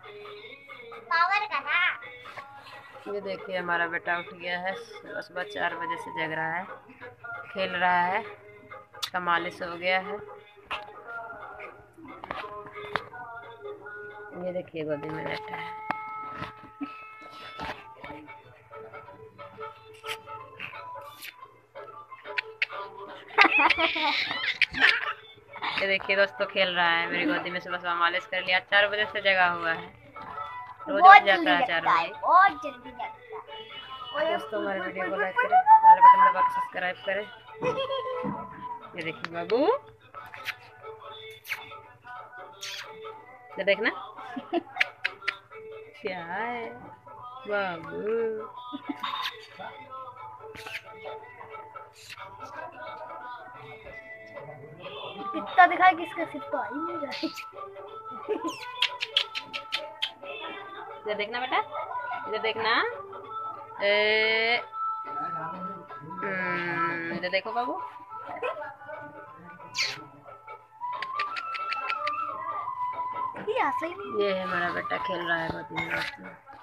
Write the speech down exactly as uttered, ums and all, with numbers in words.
Power का ना। ये देखिए हमारा बेटा उठ गया है, सुबह सुबह चार बजे से जग रहा है, खेल रहा है, कमालिश हो गया है। ये देखिए गोदी में बैठा है। ये देखिए दोस्तों खेल रहा है मेरी गोदी में, सुबह सुबह मालिश कर लिया, चार बजे से जगा हुआ है, रोज बहुत उठ जल्दी जाता है चार जगता है, बजे। बहुत जल्दी जगता है। दोस्तों हमारे वीडियो को लाइक करें, बेल बटन दबा के सब्सक्राइब करें। ये देखिए बाबू, ये देखना क्या है बाबू। कितना दिखा कि इसका सिर तो आ ही नहीं रहा है। इधर देखना बेटा, इधर देखना, ए, हम्म, इधर देखो बाबू। ये ऐसा ही नहीं। ये है हमारा बेटा खेल रहा है गोदी में।